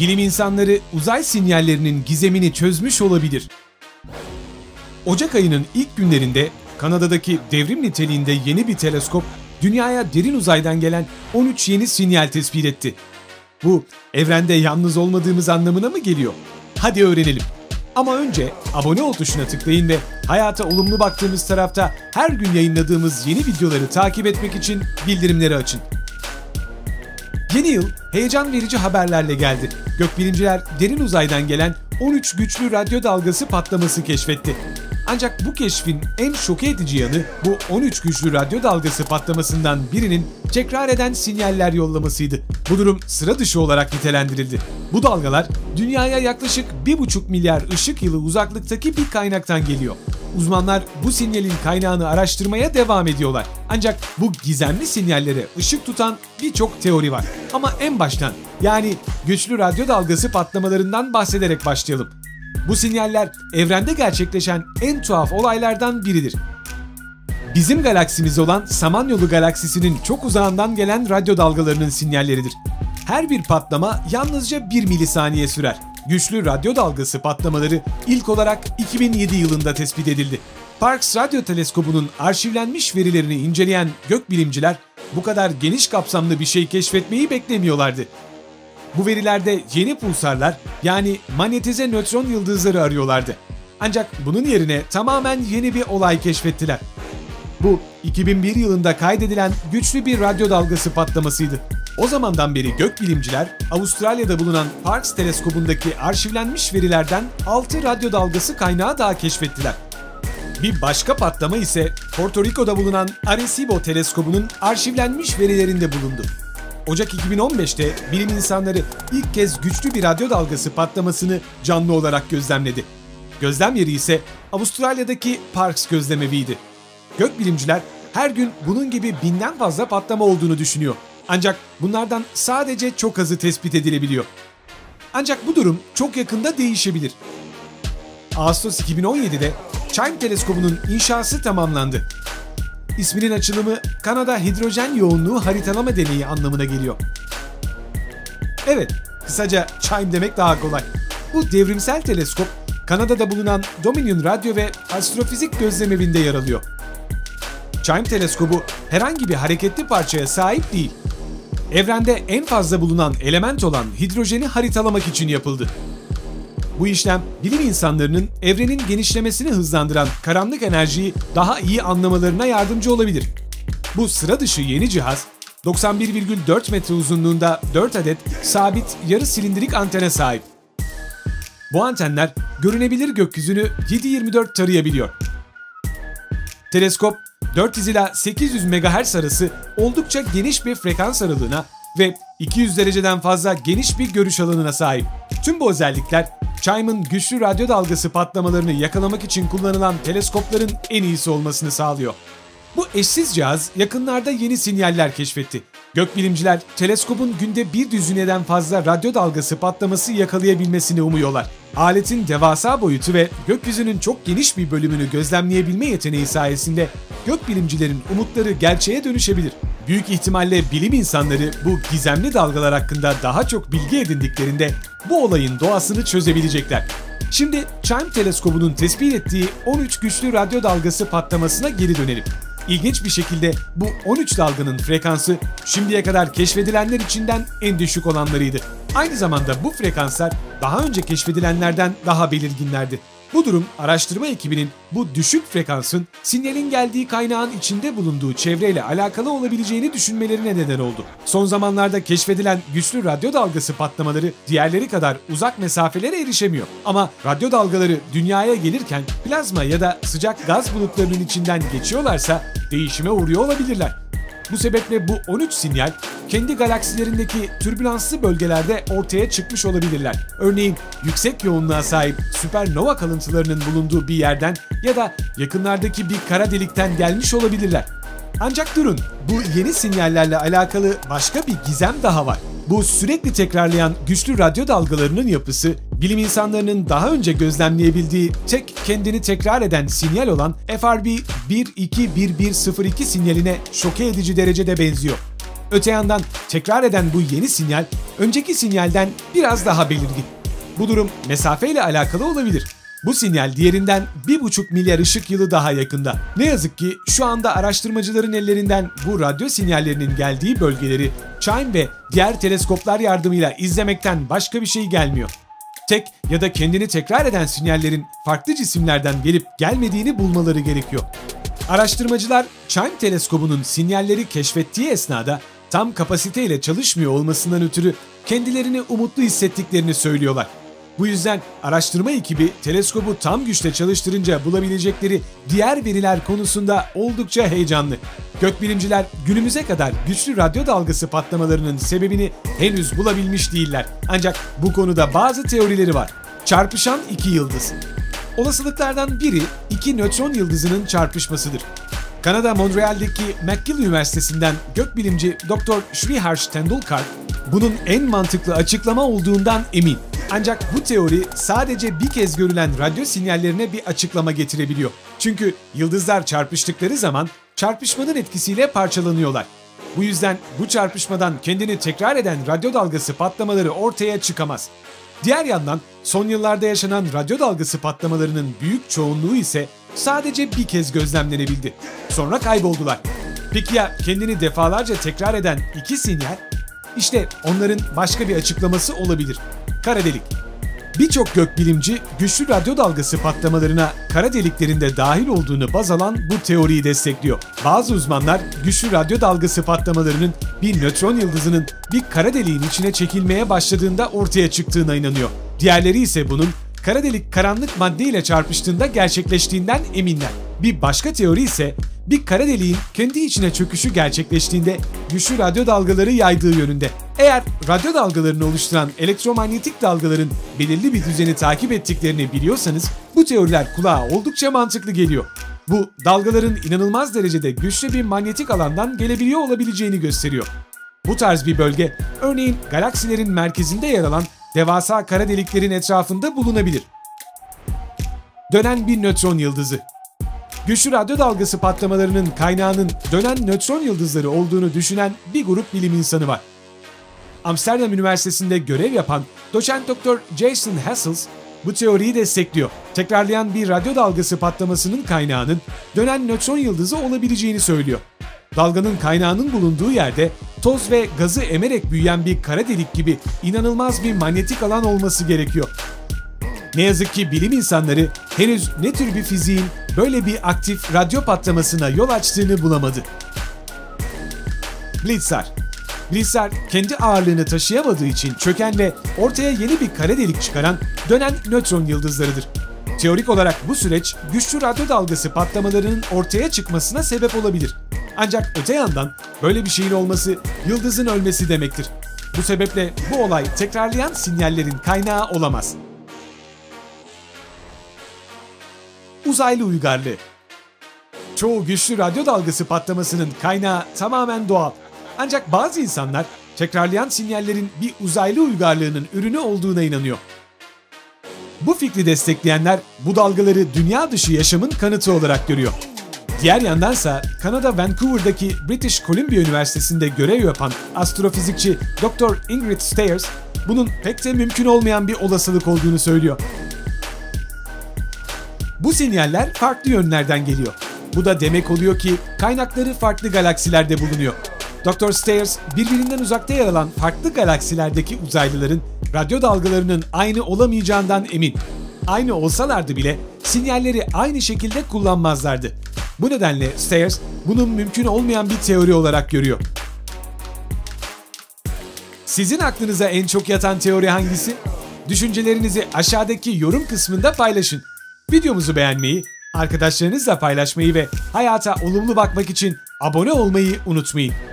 bilim insanları uzay sinyallerinin gizemini çözmüş olabilir. Ocak ayının ilk günlerinde Kanada'daki devrim niteliğinde yeni bir teleskop, Dünya'ya derin uzaydan gelen 13 yeni sinyal tespit etti. Bu, evrende yalnız olmadığımız anlamına mı geliyor? Hadi öğrenelim. Ama önce abone ol tuşuna tıklayın ve hayata olumlu baktığımız tarafta her gün yayınladığımız yeni videoları takip etmek için bildirimleri açın. Yeni yıl heyecan verici haberlerle geldi. Gökbilimciler derin uzaydan gelen 13 güçlü radyo dalgası patlaması keşfetti. Ancak bu keşfin en şok edici yanı bu 13 güçlü radyo dalgası patlamasından birinin tekrar eden sinyaller yollamasıydı. Bu durum sıra dışı olarak nitelendirildi. Bu dalgalar Dünya'ya yaklaşık 1,5 milyar ışık yılı uzaklıktaki bir kaynaktan geliyor. Uzmanlar bu sinyalin kaynağını araştırmaya devam ediyorlar. Ancak bu gizemli sinyallere ışık tutan birçok teori var. Ama en baştan, yani güçlü radyo dalgası patlamalarından bahsederek başlayalım. Bu sinyaller evrende gerçekleşen en tuhaf olaylardan biridir. Bizim galaksimiz olan Samanyolu galaksisinin çok uzağından gelen radyo dalgalarının sinyalleridir. Her bir patlama yalnızca 1 milisaniye sürer. Güçlü radyo dalgası patlamaları ilk olarak 2007 yılında tespit edildi. Parkes Radyo Teleskobu'nun arşivlenmiş verilerini inceleyen gökbilimciler bu kadar geniş kapsamlı bir şey keşfetmeyi beklemiyorlardı. Bu verilerde yeni pulsarlar, yani manyetize nötron yıldızları arıyorlardı. Ancak bunun yerine tamamen yeni bir olay keşfettiler. Bu 2001 yılında kaydedilen güçlü bir radyo dalgası patlamasıydı. O zamandan beri gökbilimciler Avustralya'da bulunan Parkes Teleskobu'ndaki arşivlenmiş verilerden 6 radyo dalgası kaynağı daha keşfettiler. Bir başka patlama ise Porto Rico'da bulunan Arecibo Teleskobu'nun arşivlenmiş verilerinde bulundu. Ocak 2015'te bilim insanları ilk kez güçlü bir radyo dalgası patlamasını canlı olarak gözlemledi. Gözlem yeri ise Avustralya'daki Parkes gözlemeviydi. Gökbilimciler her gün bunun gibi binden fazla patlama olduğunu düşünüyor. Ancak bunlardan sadece çok azı tespit edilebiliyor. Ancak bu durum çok yakında değişebilir. Ağustos 2017'de CHIME Teleskobu'nun inşası tamamlandı. İsminin açılımı Kanada Hidrojen Yoğunluğu Haritalama Deneyi anlamına geliyor. Evet, kısaca CHIME demek daha kolay. Bu devrimsel teleskop, Kanada'da bulunan Dominion Radyo ve Astrofizik Gözlemevinde yer alıyor. CHIME teleskobu herhangi bir hareketli parçaya sahip değil. Evrende en fazla bulunan element olan hidrojeni haritalamak için yapıldı. Bu işlem bilim insanlarının evrenin genişlemesini hızlandıran karanlık enerjiyi daha iyi anlamalarına yardımcı olabilir. Bu sıra dışı yeni cihaz 91,4 metre uzunluğunda 4 adet sabit yarı silindirik antene sahip. Bu antenler görünebilir gökyüzünü 7/24 tarayabiliyor. Teleskop 400 ila 800 MHz arası oldukça geniş bir frekans aralığına ve 200 dereceden fazla geniş bir görüş alanına sahip. Tüm bu özellikler CHIME'ın güçlü radyo dalgası patlamalarını yakalamak için kullanılan teleskopların en iyisi olmasını sağlıyor. Bu eşsiz cihaz yakınlarda yeni sinyaller keşfetti. Gökbilimciler teleskopun günde bir düzineden fazla radyo dalgası patlaması yakalayabilmesini umuyorlar. Aletin devasa boyutu ve gökyüzünün çok geniş bir bölümünü gözlemleyebilme yeteneği sayesinde gökbilimcilerin umutları gerçeğe dönüşebilir. Büyük ihtimalle bilim insanları bu gizemli dalgalar hakkında daha çok bilgi edindiklerinde bu olayın doğasını çözebilecekler. Şimdi CHIME teleskobunun tespit ettiği 13 güçlü radyo dalgası patlamasına geri dönelim. İlginç bir şekilde bu 13 dalganın frekansı şimdiye kadar keşfedilenler içinden en düşük olanlarıydı. Aynı zamanda bu frekanslar daha önce keşfedilenlerden daha belirginlerdi. Bu durum araştırma ekibinin bu düşük frekansın sinyalin geldiği kaynağın içinde bulunduğu çevreyle alakalı olabileceğini düşünmelerine neden oldu. Son zamanlarda keşfedilen güçlü radyo dalgası patlamaları diğerleri kadar uzak mesafelere erişemiyor. Ama radyo dalgaları dünyaya gelirken plazma ya da sıcak gaz bulutlarının içinden geçiyorlarsa değişime uğruyor olabilirler. Bu sebeple bu 13 sinyal kendi galaksilerindeki türbülanslı bölgelerde ortaya çıkmış olabilirler. Örneğin yüksek yoğunluğa sahip süpernova kalıntılarının bulunduğu bir yerden ya da yakınlardaki bir kara delikten gelmiş olabilirler. Ancak durun, bu yeni sinyallerle alakalı başka bir gizem daha var. Bu sürekli tekrarlayan güçlü radyo dalgalarının yapısı, bilim insanlarının daha önce gözlemleyebildiği tek kendini tekrar eden sinyal olan FRB 121102 sinyaline şoke edici derecede benziyor. Öte yandan tekrar eden bu yeni sinyal önceki sinyalden biraz daha belirgin. Bu durum mesafeyle alakalı olabilir. Bu sinyal diğerinden 1,5 milyar ışık yılı daha yakında. Ne yazık ki şu anda araştırmacıların ellerinden bu radyo sinyallerinin geldiği bölgeleri CHIME ve diğer teleskoplar yardımıyla izlemekten başka bir şey gelmiyor. Tek ya da kendini tekrar eden sinyallerin farklı cisimlerden gelip gelmediğini bulmaları gerekiyor. Araştırmacılar CHIME teleskobunun sinyalleri keşfettiği esnada tam kapasiteyle çalışmıyor olmasından ötürü kendilerini umutlu hissettiklerini söylüyorlar. Bu yüzden araştırma ekibi teleskobu tam güçle çalıştırınca bulabilecekleri diğer veriler konusunda oldukça heyecanlı. Gökbilimciler günümüze kadar güçlü radyo dalgası patlamalarının sebebini henüz bulabilmiş değiller. Ancak bu konuda bazı teorileri var. Çarpışan iki yıldız. Olasılıklardan biri iki nötron yıldızının çarpışmasıdır. Kanada Montreal'deki McGill Üniversitesi'nden gökbilimci Dr. Sriharsh Tendulkar bunun en mantıklı açıklama olduğundan emin. Ancak bu teori sadece bir kez görülen radyo sinyallerine bir açıklama getirebiliyor. Çünkü yıldızlar çarpıştıkları zaman çarpışmanın etkisiyle parçalanıyorlar. Bu yüzden bu çarpışmadan kendini tekrar eden radyo dalgası patlamaları ortaya çıkamaz. Diğer yandan son yıllarda yaşanan radyo dalgası patlamalarının büyük çoğunluğu ise sadece bir kez gözlemlenebildi. Sonra kayboldular. Peki ya kendini defalarca tekrar eden iki sinyal? İşte onların başka bir açıklaması olabilir. Kara delik. Birçok gökbilimci güçlü radyo dalgası patlamalarına kara deliklerin de dahil olduğunu baz alan bu teoriyi destekliyor. Bazı uzmanlar güçlü radyo dalgası patlamalarının bir nötron yıldızının bir kara deliğin içine çekilmeye başladığında ortaya çıktığına inanıyor. Diğerleri ise bunun kara delik karanlık madde ile çarpıştığında gerçekleştiğinden eminler. Bir başka teori ise bir kara deliğin kendi içine çöküşü gerçekleştiğinde güçlü radyo dalgaları yaydığı yönünde. Eğer radyo dalgalarını oluşturan elektromanyetik dalgaların belirli bir düzeni takip ettiklerini biliyorsanız bu teoriler kulağa oldukça mantıklı geliyor. Bu dalgaların inanılmaz derecede güçlü bir manyetik alandan gelebiliyor olabileceğini gösteriyor. Bu tarz bir bölge örneğin galaksilerin merkezinde yer alan devasa kara deliklerin etrafında bulunabilir. Dönen bir nötron yıldızı. Güçlü radyo dalgası patlamalarının kaynağının dönen nötron yıldızları olduğunu düşünen bir grup bilim insanı var. Amsterdam Üniversitesi'nde görev yapan doçent doktor Jason Hassels bu teoriyi destekliyor. Tekrarlayan bir radyo dalgası patlamasının kaynağının dönen nötron yıldızı olabileceğini söylüyor. Dalganın kaynağının bulunduğu yerde toz ve gazı emerek büyüyen bir kara delik gibi inanılmaz bir manyetik alan olması gerekiyor. Ne yazık ki bilim insanları henüz ne tür bir fiziğin böyle bir aktif radyo patlamasına yol açtığını bulamadı. Blitzar. Blitzar kendi ağırlığını taşıyamadığı için çöken ve ortaya yeni bir kara delik çıkaran dönen nötron yıldızlarıdır. Teorik olarak bu süreç güçlü radyo dalgası patlamalarının ortaya çıkmasına sebep olabilir. Ancak öte yandan böyle bir şeyin olması yıldızın ölmesi demektir. Bu sebeple bu olay tekrarlayan sinyallerin kaynağı olamaz. Uzaylı uygarlığı. Çoğu güçlü radyo dalgası patlamasının kaynağı tamamen doğal. Ancak bazı insanlar tekrarlayan sinyallerin bir uzaylı uygarlığının ürünü olduğuna inanıyor. Bu fikri destekleyenler bu dalgaları dünya dışı yaşamın kanıtı olarak görüyor. Diğer yandansa Kanada Vancouver'daki British Columbia Üniversitesi'nde görev yapan astrofizikçi Dr. Ingrid Stairs bunun pek de mümkün olmayan bir olasılık olduğunu söylüyor. Bu sinyaller farklı yönlerden geliyor. Bu da demek oluyor ki kaynakları farklı galaksilerde bulunuyor. Dr. Stairs birbirinden uzakta yer alan farklı galaksilerdeki uzaylıların radyo dalgalarının aynı olamayacağından emin. Aynı olsalardı bile sinyalleri aynı şekilde kullanmazlardı. Bu nedenle Stairs bunun mümkün olmayan bir teori olarak görüyor. Sizin aklınıza en çok yatan teori hangisi? Düşüncelerinizi aşağıdaki yorum kısmında paylaşın. Videomuzu beğenmeyi, arkadaşlarınızla paylaşmayı ve hayata olumlu bakmak için abone olmayı unutmayın.